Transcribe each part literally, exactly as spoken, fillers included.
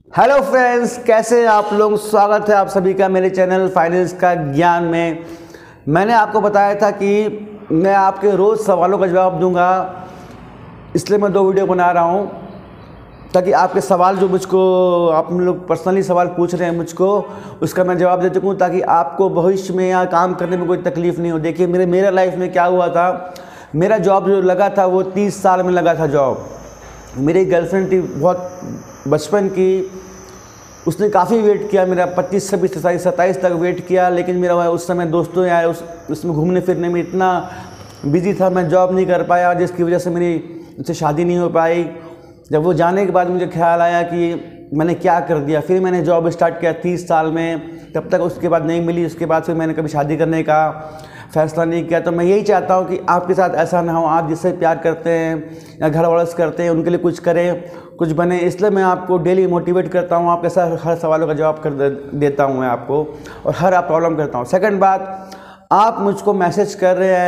Hello friends, कैसे हैं आप लोग। स्वागत है आप सभी का मेरे चैनल फाइनेंस का ज्ञान में। मैंने आपको बताया था कि मैं आपके रोज़ सवालों का जवाब दूंगा, इसलिए मैं दो वीडियो बना रहा हूं ताकि आपके सवाल जो मुझको आप लोग पर्सनली सवाल पूछ रहे हैं मुझको, उसका मैं जवाब दे सकूँ ताकि आपको भविष्य में या काम करने में कोई तकलीफ़ नहीं हो। देखिए मेरे मेरा लाइफ में क्या हुआ था, मेरा जॉब जो लगा था वो तीस साल में लगा था जॉब। मेरी गर्लफ्रेंड थी बहुत बचपन की, उसने काफ़ी वेट किया मेरा, पच्चीस छब्बीस सत्ताईस सत्ताईस तक वेट किया, लेकिन मेरा उस समय दोस्तों आए, उस उसमें घूमने फिरने में इतना बिजी था, मैं जॉब नहीं कर पाया, जिसकी वजह से मेरी उससे शादी नहीं हो पाई। जब वो जाने के बाद मुझे ख्याल आया कि मैंने क्या कर दिया। फिर मैंने जॉब स्टार्ट किया तीस साल में, तब तक उसके बाद नहीं मिली। उसके बाद फिर मैंने कभी शादी करने का फैसला नहीं किया। तो मैं यही चाहता हूँ कि आपके साथ ऐसा ना हो, आप जिससे प्यार करते हैं या घर वालों से करते हैं उनके लिए कुछ करें, कुछ बने। इसलिए मैं आपको डेली मोटिवेट करता हूँ, आपके साथ हर सवालों का जवाब कर देता हूँ मैं आपको, और हर आप प्रॉब्लम करता हूँ। सेकंड बात, आप मुझको मैसेज कर रहे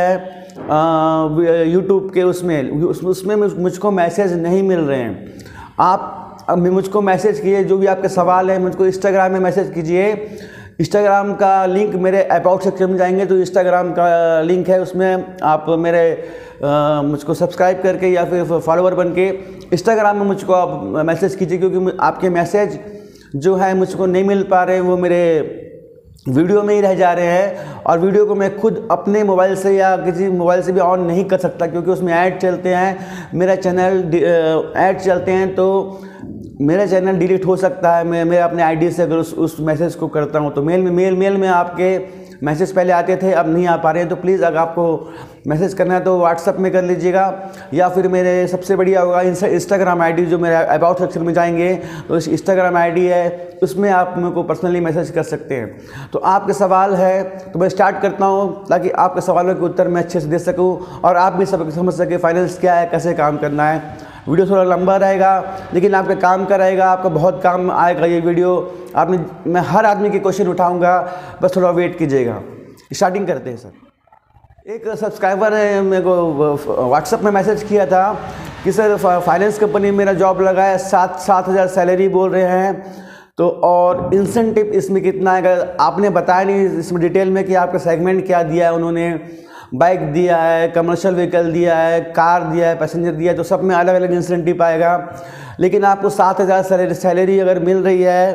हैं यूट्यूब के उसमें उस, उसमें मुझको मैसेज नहीं मिल रहे हैं। आप अभी मुझको मैसेज कीजिए, जो भी आपके सवाल हैं मुझको इंस्टाग्राम में मैसेज कीजिए। इंस्टाग्राम का लिंक मेरे अबाउट सेक्शन में जाएंगे तो इंस्टाग्राम का लिंक है, उसमें आप मेरे आ, मुझको सब्सक्राइब करके या फिर फॉलोवर बन के इंस्टाग्राम में मुझको आप मैसेज कीजिए, क्योंकि आपके मैसेज जो है मुझको नहीं मिल पा रहे हैं, वो मेरे वीडियो में ही रह जा रहे हैं। और वीडियो को मैं खुद अपने मोबाइल से या किसी मोबाइल से भी ऑन नहीं कर सकता, क्योंकि उसमें ऐड चलते हैं, मेरा चैनल ऐड चलते हैं, तो मेरा चैनल डिलीट हो सकता है। मैं मैं अपने आईडी से अगर उस उस मैसेज को करता हूं तो मेल में मेल मेल में आपके मैसेज पहले आते थे, अब नहीं आ पा रहे हैं। तो प्लीज़ अगर आपको मैसेज करना है तो व्हाट्सअप में कर लीजिएगा, या फिर मेरे सबसे बढ़िया होगा इंस्टाग्राम आईडी, जो मेरे अबाउट सेक्शन में जाएंगे तो इस इंस्टाग्राम आईडी है, उसमें आप मेरे को पर्सनली मैसेज कर सकते हैं। तो आपके सवाल है तो मैं स्टार्ट करता हूँ ताकि आपके सवालों के उत्तर मैं अच्छे से दे सकूँ और आप भी सब समझ सके फाइनेंस क्या है, कैसे काम करना है। वीडियो थोड़ा लंबा रहेगा लेकिन आपके काम का रहेगा, आपका बहुत काम आएगा ये वीडियो। आपने मैं हर आदमी के क्वेश्चन उठाऊंगा, बस थोड़ा वेट कीजिएगा। स्टार्टिंग करते हैं सर। एक सब्सक्राइबर ने मेरे को व्हाट्सएप में मैसेज किया था कि सर फाइनेंस कंपनी में मेरा जॉब लगा है, सात सात हज़ार सैलरी बोल रहे हैं, तो और इंसेंटिव इसमें कितना है। अगर आपने बताया नहीं इसमें डिटेल में कि आपका सेगमेंट क्या दिया है, उन्होंने बाइक दिया है, कमर्शियल व्हीकल दिया है, कार दिया है, पैसेंजर दिया है, तो सब में अलग अलग इंसेंटिव आएगा। लेकिन आपको सात हज़ार सैलरी सैलरी अगर मिल रही है,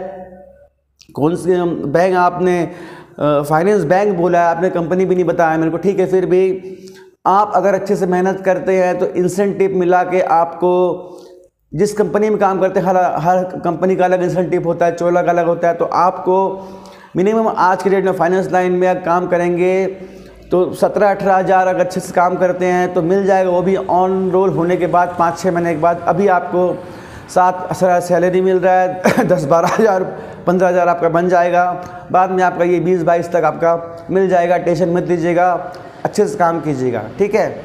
कौन सी बैंक आपने फाइनेंस बैंक बोला है, आपने कंपनी भी नहीं बताया मेरे को, ठीक है। फिर भी आप अगर अच्छे से मेहनत करते हैं तो इंसेंटिव मिला के आपको, जिस कंपनी में काम करते हैं हर हर कंपनी का अलग इंसेंटिव होता है, चोला का अलग होता है, तो आपको मिनिमम आज के डेट में फाइनेंस लाइन में काम करेंगे तो सत्रह अठारह हज़ार अगर अच्छे से काम करते हैं तो मिल जाएगा, वो भी ऑन रोल होने के बाद पाँच छः महीने के बाद। अभी आपको सात हज़ार सैलरी मिल रहा है, दस बारह हज़ार पंद्रह हज़ार आपका बन जाएगा, बाद में आपका ये बीस बाईस तक आपका मिल जाएगा। टेंशन मत लीजिएगा, अच्छे से काम कीजिएगा, ठीक है।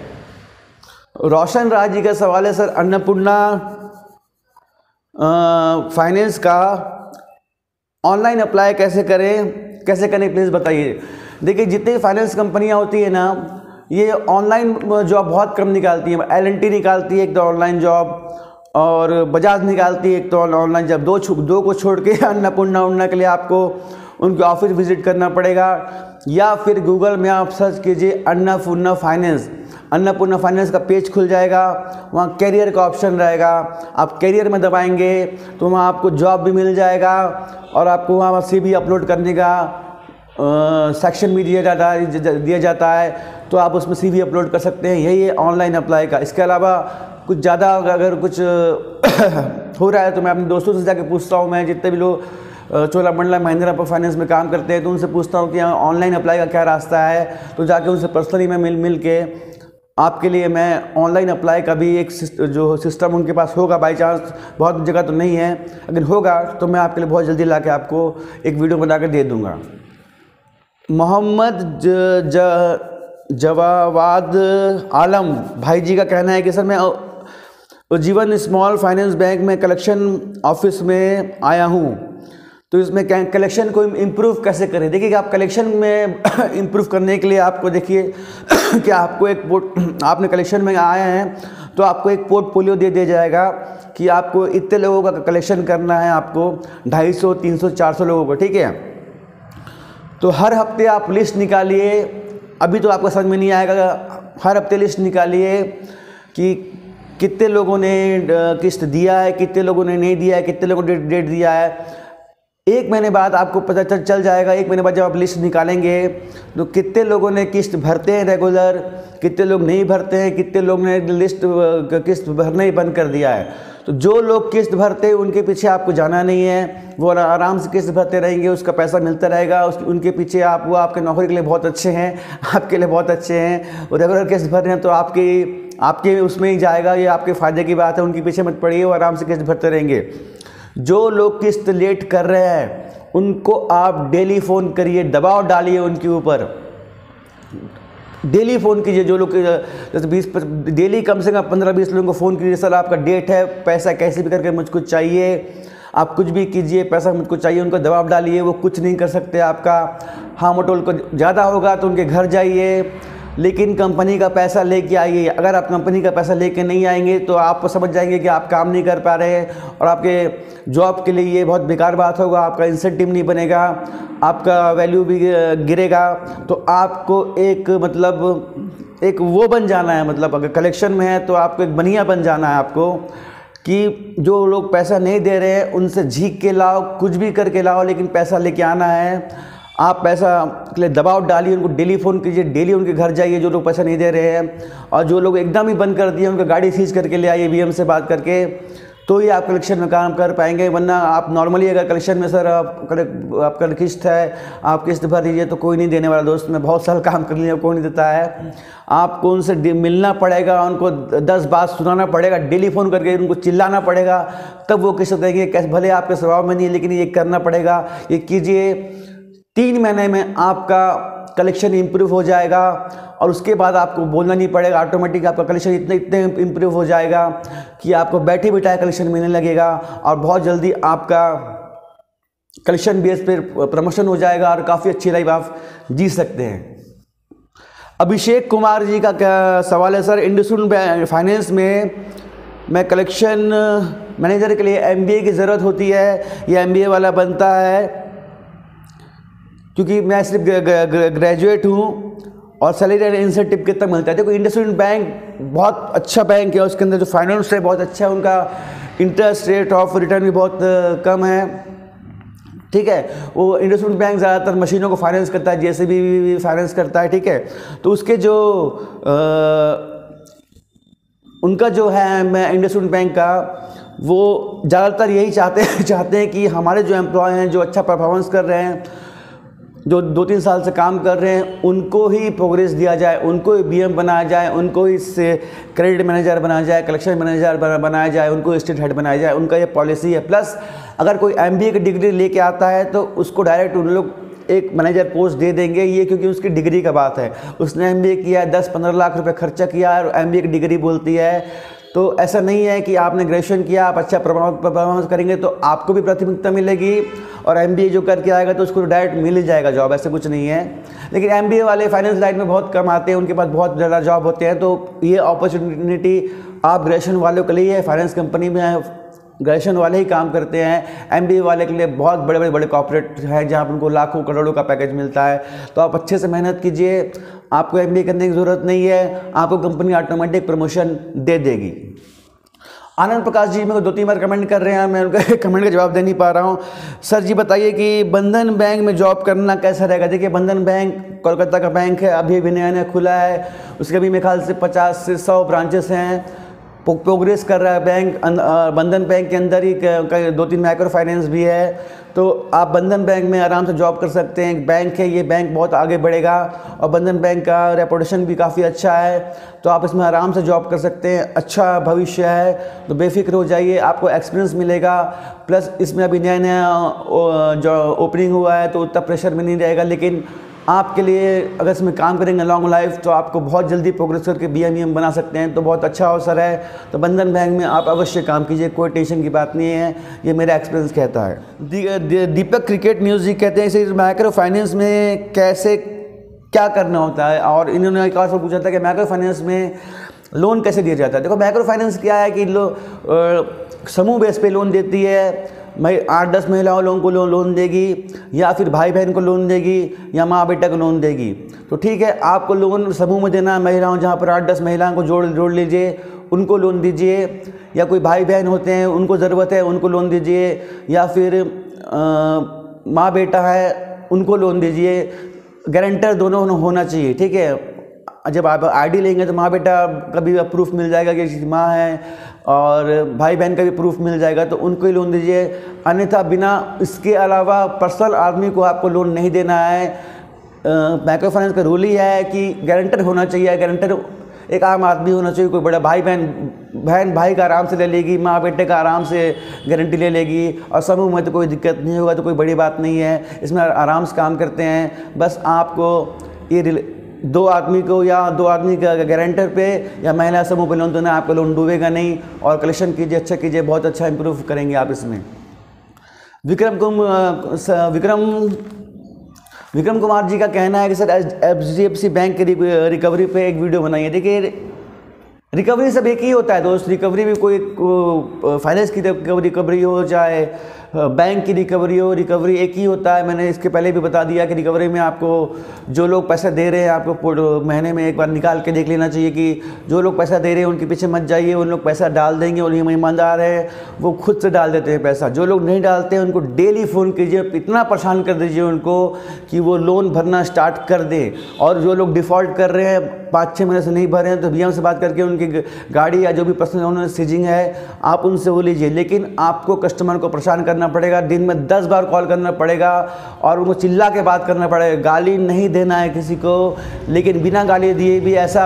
रोशन राज जी का सवाल है, सर अन्नपूर्णा फाइनेंस का ऑनलाइन अप्लाई कैसे करें, कैसे करें प्लीज़ बताइए। देखिए जितनी फाइनेंस कंपनियां होती है ना, ये ऑनलाइन जॉब बहुत कम निकालती है। एल एन टी निकालती है एक तो ऑनलाइन जॉब, और बजाज निकालती है एक तो ऑनलाइन जॉब। दो दो को छोड़ के अन्नपूर्णा उन्ना के लिए आपको उनके ऑफिस विजिट करना पड़ेगा, या फिर गूगल में आप सर्च कीजिए अन्नपूर्णा फाइनेंस। अन्नपूर्णा फाइनेंस का पेज खुल जाएगा, वहाँ कैरियर का ऑप्शन रहेगा, आप कैरियर में दबाएंगे तो वहाँ आपको जॉब भी मिल जाएगा, और आपको वहाँ सी वी अपलोड करने का सेक्शन भी दिया जाता है दिया जाता है तो आप उसमें सी वी अपलोड कर सकते हैं। यही है ऑनलाइन अप्लाई का। इसके अलावा कुछ ज़्यादा अगर कुछ हो रहा है तो मैं अपने दोस्तों से जाके पूछता हूँ। मैं जितने भी लोग चोलामंडलम महिंद्रा पर फाइनेंस में काम करते हैं तो उनसे पूछता हूँ कि ऑनलाइन अप्लाई का क्या रास्ता है, तो जाके उनसे पर्सनली मैं मिल मिल के आपके लिए मैं ऑनलाइन अप्लाई का भी एक जो सिस्टम उनके पास होगा, बाई चांस बहुत जगह तो नहीं है, अगर होगा तो मैं आपके लिए बहुत जल्दी ला के आपको एक वीडियो बना कर दे दूँगा। मोहम्मद ज, ज जवावाद आलम भाई जी का कहना है कि सर मैं जीवन स्मॉल फाइनेंस बैंक में कलेक्शन ऑफिस में आया हूँ, तो इसमें कलेक्शन को इम्प्रूव कैसे करें। देखिए आप कलेक्शन में इम्प्रूव करने के लिए आपको देखिए कि आपको एक पोर्ट आपने कलेक्शन में आए हैं तो आपको एक पोर्टफोलियो दे दिया जाएगा कि आपको इतने लोगों का कलेक्शन करना है, आपको ढाई सौ तीन सौ चार सौ लोगों को, ठीक है। तो हर हफ्ते आप लिस्ट निकालिए, अभी तो आपको समझ में नहीं आएगा, हर हफ्ते लिस्ट निकालिए कि कितने लोगों ने किस्त दिया है, कितने लोगों ने नहीं दिया है, कितने लोगों ने डेट दिया है। एक महीने बाद आपको पता चल चल जाएगा, एक महीने बाद जब आप लिस्ट निकालेंगे तो कितने लोगों ने किस्त भरते हैं रेगुलर, कितने लोग नहीं भरते हैं, कितने लोग ने लिस्ट किस्त भरना ही बंद कर दिया है। तो जो लोग किस्त भरते हैं उनके पीछे आपको जाना नहीं है, वो आराम से किस्त भरते रहेंगे, उसका पैसा मिलता रहेगा। उस उनके पीछे आप, वो आपके नौकरी के लिए बहुत अच्छे हैं, आपके लिए बहुत अच्छे हैं, वो रेगुलर किस्त भर रहे हैं तो आपकी आपके उसमें ही जाएगा, ये आपके फ़ायदे की बात है। उनके पीछे मत पड़िए, वो आराम से किस्त भरते रहेंगे। जो लोग किस्त लेट कर रहे हैं उनको आप डेली फ़ोन करिए, दबाव डालिए उनके ऊपर, डेली फ़ोन कीजिए। जो लोग जैसे बीस डेली कम से कम पंद्रह बीस लोगों को फ़ोन कीजिए, सर आपका डेट है, पैसा कैसे भी करके मुझको चाहिए, आप कुछ भी कीजिए, पैसा मुझको चाहिए। उनको दबाव डालिए, वो कुछ नहीं कर सकते आपका। हाँ मोटोल को ज़्यादा होगा तो उनके घर जाइए, लेकिन कंपनी का पैसा लेके आइए। अगर आप कंपनी का पैसा लेके नहीं आएंगे तो आप समझ जाएंगे कि आप काम नहीं कर पा रहे हैं और आपके जॉब के लिए ये बहुत बेकार बात होगा, आपका इंसेंटिव नहीं बनेगा, आपका वैल्यू भी गिरेगा। तो आपको एक मतलब एक वो बन जाना है, मतलब अगर कलेक्शन में है तो आपको एक बनिया बन जाना है आपको, कि जो लोग पैसा नहीं दे रहे हैं उनसे झीक के लाओ, कुछ भी करके लाओ, लेकिन पैसा लेके आना है। आप पैसा के लिए दबाव डालिए, उनको डेली फ़ोन कीजिए, डेली उनके घर जाइए जो लोग पैसा नहीं दे रहे हैं। और जो लोग एकदम ही बंद कर दिए उनका गाड़ी सीज करके ले आइए, बीएम से बात करके, तो ही आप कलेक्शन में काम कर पाएंगे। वरना आप नॉर्मली अगर कलेक्शन में सर आप आपका किस्त है, आप किस्त भर दीजिए, तो कोई नहीं देने वाला। दोस्त मैं बहुत साल काम कर लिया, कोई नहीं देता है। आपको उनसे मिलना पड़ेगा, उनको दस बात सुनाना पड़ेगा, डेली फ़ोन करके उनको चिल्लाना पड़ेगा, तब वो किस्त देंगे। कैसे भले आपके स्वभाव में नहीं है, लेकिन ये करना पड़ेगा, ये कीजिए। तीन महीने में आपका कलेक्शन इंप्रूव हो जाएगा और उसके बाद आपको बोलना नहीं पड़ेगा, ऑटोमेटिक आपका कलेक्शन इतने इतने इंप्रूव हो जाएगा कि आपको बैठे बिठाए कलेक्शन मिलने लगेगा और बहुत जल्दी आपका कलेक्शन बेस पे प्रमोशन हो जाएगा और काफ़ी अच्छी लाइफ आप जी सकते हैं। अभिषेक कुमार जी का क्या सवाल है, सर इंडसइंड फाइनेंस में मैं कलेक्शन मैनेजर के लिए एमबीए की ज़रूरत होती है या एमबीए वाला बनता है? क्योंकि मैं सिर्फ ग्रेजुएट हूँ और सैलरी एंड इंसेंटिव कितना मिलता है? देखो इंडसइंड बैंक बहुत अच्छा बैंक है, उसके अंदर जो फाइनेंस है बहुत अच्छा है, उनका इंटरेस्ट रेट ऑफ रिटर्न भी बहुत कम है, ठीक है। वो इंडसइंड बैंक ज़्यादातर मशीनों को फाइनेंस करता है, जेसीबी भी फाइनेंस करता है, ठीक है। तो उसके जो आ, उनका जो है मैं इंडसइंड बैंक का, वो ज़्यादातर यही चाहते हैं चाहते हैं कि हमारे जो एम्प्लॉय हैं जो अच्छा परफॉर्मेंस कर रहे हैं, जो दो तीन साल से काम कर रहे हैं, उनको ही प्रोग्रेस दिया जाए, उनको ही बीएम बनाया जाए, उनको ही से क्रेडिट मैनेजर बनाया जाए, कलेक्शन मैनेजर बनाया जाए, उनको स्टेट हेड बनाया जाए। उनका ये पॉलिसी है। प्लस अगर कोई एमबीए की डिग्री लेके आता है तो उसको डायरेक्ट उन लोग एक मैनेजर पोस्ट दे देंगे, ये क्योंकि उसकी डिग्री का बात है। उसने एमबीए किया है, दस पंद्रह लाख रुपए खर्चा किया है और एमबीए की डिग्री बोलती है। तो ऐसा नहीं है कि आपने ग्रेजुएशन किया, आप अच्छा परफॉर्मेंस करेंगे तो आपको भी प्राथमिकता मिलेगी और एमबीए जो करके आएगा तो उसको डायरेक्ट मिल ही जाएगा जॉब, ऐसे कुछ नहीं है। लेकिन एमबीए वाले फाइनेंस लाइन में बहुत कम आते हैं, उनके पास बहुत ज़्यादा जॉब होते हैं। तो ये अपॉर्चुनिटी आप ग्रेजुएशन वालों के लिए है, फाइनेंस कंपनी में ग्रेजुएशन वाले ही काम करते हैं। एमबीए वाले के लिए बहुत बड़े बड़े बड़े कॉर्पोरेट हैं जहाँ पर उनको लाखों करोड़ों का पैकेज मिलता है। तो आप अच्छे से मेहनत कीजिए, आपको एमबीए करने की ज़रूरत नहीं है, आपको कंपनी ऑटोमेटिक प्रमोशन दे देगी। आनंद प्रकाश जी मेरे को दो तीन बार कमेंट कर रहे हैं, मैं उनका कमेंट का जवाब दे नहीं पा रहा हूँ। सर जी बताइए कि बंधन बैंक में जॉब करना कैसा रहेगा? देखिए बंधन बैंक कोलकाता का बैंक है, अभी अभी नया नया खुला है, उसके भी मेरे ख्याल से पचास से सौ ब्रांचेस हैं, प्रोग्रेस कर रहा है बैंक। बंधन बैंक के अंदर ही दो तीन माइक्रो फाइनेंस भी है, तो आप बंधन बैंक में आराम से जॉब कर सकते हैं। बैंक है ये, बैंक बहुत आगे बढ़ेगा और बंधन बैंक का रेपुटेशन भी काफ़ी अच्छा है, तो आप इसमें आराम से जॉब कर सकते हैं। अच्छा भविष्य है, तो बेफिक्र हो जाइए, आपको एक्सपीरियंस मिलेगा। प्लस इसमें अभी नया नया जो ओपनिंग हुआ है तो उतना प्रेशर में नहीं रहेगा, लेकिन आपके लिए अगर इसमें काम करेंगे लॉन्ग लाइफ तो आपको बहुत जल्दी प्रोग्रेस करके बीएम ईएम बना सकते हैं, तो बहुत अच्छा अवसर है। तो बंधन बैंक में आप अवश्य काम कीजिए, कोई टेंशन की बात नहीं है, ये मेरा एक्सपीरियंस कहता है। दी, दी, दीपक क्रिकेट म्यूजिक कहते हैं इसे माइक्रो फाइनेंस में कैसे क्या करना होता है, और इन्होंने एक और पूछा था कि माइक्रो फाइनेंस में लोन कैसे दिया जाता है। देखो माइक्रो फाइनेंस क्या है कि लो समूह बेस पे लोन देती है, मैं आठ दस महिलाओं लोगों को लोन लोन देगी, या फिर भाई बहन को लोन देगी, या माँ बेटा को लोन देगी। तो ठीक है, आपको लोन समूह में देना है महिलाओं, जहाँ पर आठ दस महिलाओं को जोड़ जोड़ लीजिए, उनको लोन दीजिए, या कोई भाई बहन होते हैं उनको ज़रूरत है उनको लोन दीजिए, या फिर माँ बेटा है उनको लोन दीजिए। गारंटर दोनों होना चाहिए, ठीक है। जब आप आईडी लेंगे तो माँ बेटा का भी प्रूफ मिल जाएगा कि माँ है, और भाई बहन का भी प्रूफ मिल जाएगा, तो उनको ही लोन दीजिए। अन्यथा बिना इसके अलावा पर्सनल आदमी को आपको लोन नहीं देना है। माइक्रो फाइनेंस का रूल ही है कि गारंटर होना चाहिए। गारंटर एक आम आदमी होना चाहिए, कोई बड़ा भाई बहन बहन भाई का आराम से ले लेगी, माँ बेटे का आराम से गारंटी ले लेगी, और समूह में तो कोई दिक्कत नहीं होगा, तो कोई बड़ी बात नहीं है, इसमें आराम से काम करते हैं। बस आपको ये दो आदमी को या दो आदमी का गारंटर पे या महिला समूह पे लोन देना, आपका लोन डूबेगा नहीं। और कलेक्शन कीजिए, अच्छा कीजिए, बहुत अच्छा इंप्रूव करेंगे आप इसमें। विक्रम कुमार विक्रम विक्रम कुमार जी का कहना है कि sir H D F C bank की रिकवरी पे एक वीडियो बनाइए। देखिए, रिकवरी सब एक ही होता है दोस्त। रिकवरी भी कोई को, फाइनेंस की रिकवरी हो, चाहे बैंक की रिकवरी हो, रिकवरी एक ही होता है। मैंने इसके पहले भी बता दिया कि रिकवरी में आपको जो लोग पैसा दे रहे हैं, आपको महीने में एक बार निकाल के देख लेना चाहिए कि जो लोग पैसा दे रहे हैं उनके पीछे मत जाइए। उन लोग पैसा डाल देंगे और ये ईमानदार है, वो खुद से डाल देते हैं पैसा। जो लोग नहीं डालते हैं उनको डेली फ़ोन कीजिए, इतना परेशान कर दीजिए उनको कि वो लोन भरना स्टार्ट कर दें। और जो लोग डिफ़ॉल्ट कर रहे हैं, पाँच छः महीने से नहीं भर रहे हैं, तो बी एम से बात करके उनकी गाड़ी या जो भी पर्सनल लोन सीजिंग है आप उनसे वो लीजिए। लेकिन आपको कस्टमर को परेशान करना पड़ेगा, दिन में दस बार कॉल करना पड़ेगा और उनको चिल्ला के बात करना पड़ेगा। गाली नहीं देना है किसी को, लेकिन बिना गाली दिए भी ऐसा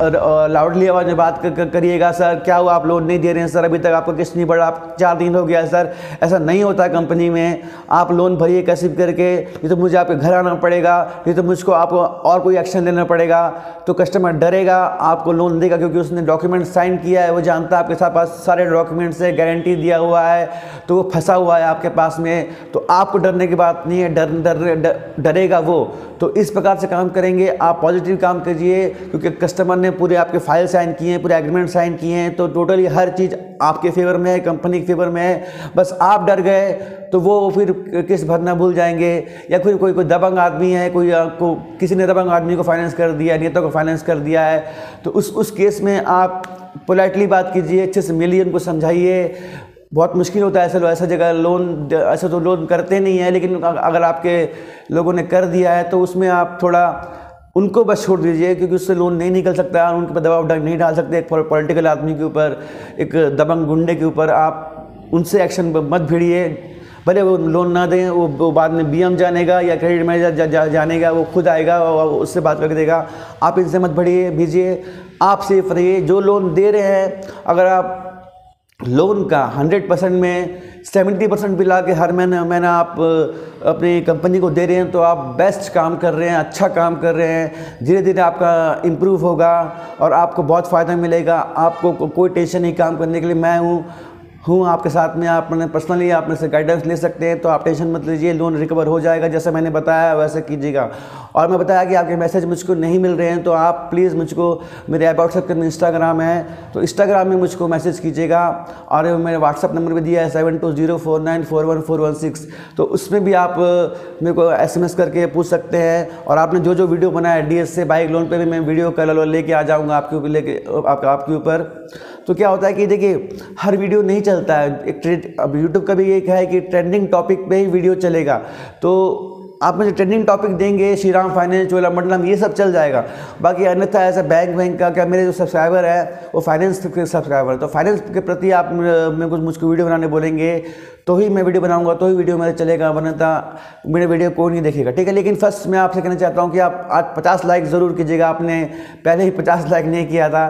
लाउडली आवाज़ में बात करिएगा, सर क्या हुआ आप लोन नहीं दे रहे हैं, सर अभी तक आपको किस्त नहीं बढ़ा, आप चार दिन हो गया है सर। ऐसा नहीं होता है कंपनी में। आप लोन भरिए कैसे करके, ये तो मुझे आपके घर आना पड़ेगा, ये तो मुझको आपको और कोई एक्शन लेना पड़ेगा। तो कस्टमर डरेगा, आपको लोन देगा, क्योंकि उसने डॉक्यूमेंट साइन किया है, वो जानता है आपके साथ पास सारे डॉक्यूमेंट्स है, गारंटी दिया हुआ है, तो वो फंसा हुआ है आपके पास में। तो आपको डरने की बात नहीं है, डर डर डरेगा वो। तो इस प्रकार से काम करेंगे आप, पॉजिटिव काम कीजिए, क्योंकि कस्टमर ने पूरे आपके फाइल साइन किए हैं, पूरे एग्रीमेंट साइन किए हैं, तो टोटली हर चीज़ आपके फेवर में है, कंपनी के फेवर में है। बस आप डर गए तो वो फिर किस्त भरना भूल जाएंगे। या फिर कोई कोई दबंग आदमी है, कोई को किसी ने दबंग आदमी को फाइनेंस कर दिया, नेता को फाइनेंस कर दिया है, तो उस उस केस में आप पोलाइटली बात कीजिए, अच्छे से मिलिए, उनको समझाइए। बहुत मुश्किल होता है ऐसा ऐसा जगह लोन, ऐसा तो लोन करते नहीं है, लेकिन अगर आपके लोगों ने कर दिया है तो उसमें आप थोड़ा उनको बस छोड़ दीजिए, क्योंकि उससे लोन नहीं निकल सकता, उनके पर दबाव नहीं डाल सकते। एक पॉलिटिकल आदमी के ऊपर, एक दबंग गुंडे के ऊपर आप उनसे एक्शन मत भिड़िए। भले वो लोन ना दें, वो, वो बाद में बी एम जानेगा या क्रेडिट मैनेजर जा, जा, जानेगा, वो खुद आएगा और उससे बात करके देगा। आप इनसे मत भिड़िए, भेजिए, आप सेफ रहिए। जो लोन दे रहे हैं, अगर आप लोन का हंड्रेड परसेंट में सेवेंटी परसेंट भी ला के हर महीने महीना आप अपनी कंपनी को दे रहे हैं, तो आप बेस्ट काम कर रहे हैं, अच्छा काम कर रहे हैं। धीरे धीरे आपका इम्प्रूव होगा और आपको बहुत फ़ायदा मिलेगा। आपको को, कोई टेंशन नहीं काम करने के लिए, मैं हूँ हूँ आपके साथ में। आप मैंने पर्सनली आप मेरे से गाइडेंस ले सकते हैं, तो आप टेंशन मत लीजिए, लोन रिकवर हो जाएगा। जैसे मैंने बताया वैसे कीजिएगा। और मैं बताया कि आपके मैसेज मुझको नहीं मिल रहे हैं, तो आप प्लीज़ मुझको, मेरे व्हाट्सएप में इंस्टाग्राम है, तो इंस्टाग्राम में मुझको मैसेज कीजिएगा। और मेरे व्हाट्सएप नंबर भी दिया है seven two zero four nine four one four one six, तो उसमें भी आप मेरे को एस एम एस करके पूछ सकते हैं। और आपने जो जो वीडियो बनाया डी एस से बाइक लोन पर भी मैं वीडियो कल लेके आ जाऊँगा आपके ऊपर, लेके आपका आपके ऊपर। तो क्या होता है कि देखिए, हर वीडियो नहीं चलता है। एक ट्रेंड, अब यूट्यूब का भी एक है कि ट्रेंडिंग टॉपिक पे ही वीडियो चलेगा। तो आप मुझे ट्रेंडिंग टॉपिक देंगे, श्रीराम फाइनेंस, चोलामंडलम, ये सब चल जाएगा। बाकी अन्यथा ऐसा बैंक बैंक का, क्या मेरे जो सब्सक्राइबर है वो फाइनेंस के सब्सक्राइबर, तो फाइनेंस के प्रति आप मेरे को मुझको वीडियो बनाने बोलेंगे तो ही मैं वीडियो बनाऊंगा, तो ही वीडियो मेरा चलेगा, वरना मेरे वीडियो कोई नहीं देखेगा, ठीक है। लेकिन फर्स्ट मैं आपसे कहना चाहता हूँ कि आप आज पचास लाइक ज़रूर कीजिएगा। आपने पहले ही पचास लाइक नहीं किया था,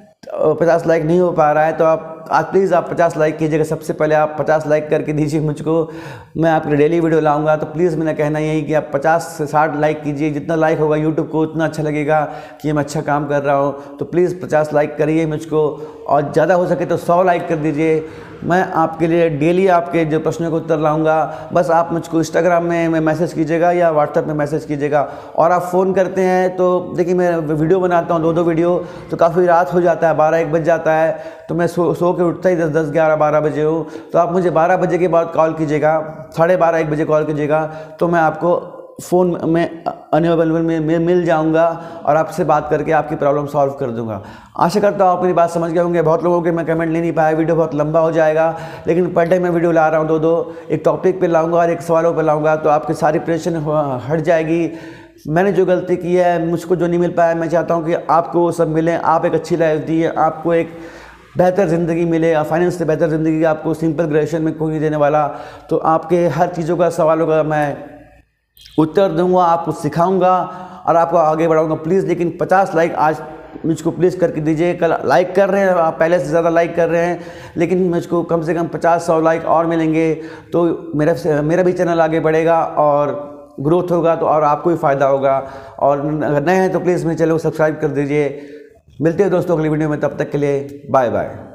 पचास लाइक नहीं हो पा रहा है, तो आप आज प्लीज़ आप पचास लाइक कीजिएगा। सबसे पहले आप पचास लाइक करके दीजिए मुझको, मैं आपके डेली वीडियो लाऊंगा। तो प्लीज़ मेरा कहना यही कि आप पचास से साठ लाइक कीजिए। जितना लाइक होगा यूट्यूब को उतना अच्छा लगेगा कि मैं अच्छा काम कर रहा हूँ। तो प्लीज़ पचास लाइक करिए मुझको, और ज़्यादा हो सके तो सौ लाइक कर दीजिए। मैं आपके लिए डेली आपके जो प्रश्नों को उत्तर लाऊंगा। बस आप मुझको इंस्टाग्राम में, में मैसेज कीजिएगा या व्हाट्सएप में मैसेज कीजिएगा। और आप फ़ोन करते हैं तो देखिए, मैं वीडियो बनाता हूँ दो दो वीडियो, तो काफ़ी रात हो जाता है, बारह एक बज जाता है, तो मैं सो सो के उठता ही दस दस ग्यारह बारह बजे हूँ। तो आप मुझे बारह बजे के बाद कॉल कीजिएगा, साढ़े बारह एक बजे कॉल कीजिएगा, तो मैं आपको फ़ोन में अवेलेबल में, में मिल जाऊंगा और आपसे बात करके आपकी प्रॉब्लम सॉल्व कर दूंगा। आशा करता हूँ आप मेरी बात समझ गए होंगे। बहुत लोगों के मैं कमेंट ले नहीं पाया, वीडियो बहुत लंबा हो जाएगा, लेकिन पर डे मैं वीडियो ला रहा हूँ, दो दो एक टॉपिक पे लाऊंगा और एक सवालों पे लाऊंगा, तो आपकी सारी परेशानी हट जाएगी। मैंने जो गलती की है, मुझको जो नहीं मिल पाया, मैं चाहता हूँ कि आपको वो सब मिले, आप एक अच्छी लाइफ दिए, आपको एक बेहतर ज़िंदगी मिले। फाइनेंस से बेहतर ज़िंदगी आपको सिंपल ग्रेजुएशन में कोई नहीं देने वाला। तो आपके हर चीज़ों का, सवालों का मैं उत्तर दूंगा, आपको सिखाऊंगा और आपको आगे बढ़ाऊंगा। प्लीज़ लेकिन पचास लाइक आज मुझको प्लीज़ करके दीजिए। कल लाइक कर रहे हैं आप, पहले से ज़्यादा लाइक कर रहे हैं, लेकिन मुझको कम से कम पचास सौ लाइक और मिलेंगे तो मेरा मेरा भी चैनल आगे बढ़ेगा और ग्रोथ होगा, तो और आपको भी फ़ायदा होगा। और अगर नए हैं तो प्लीज़ मेरे चैनल को सब्सक्राइब कर दीजिए। मिलते हैं दोस्तों अगली वीडियो में, तब तक के लिए बाय बाय।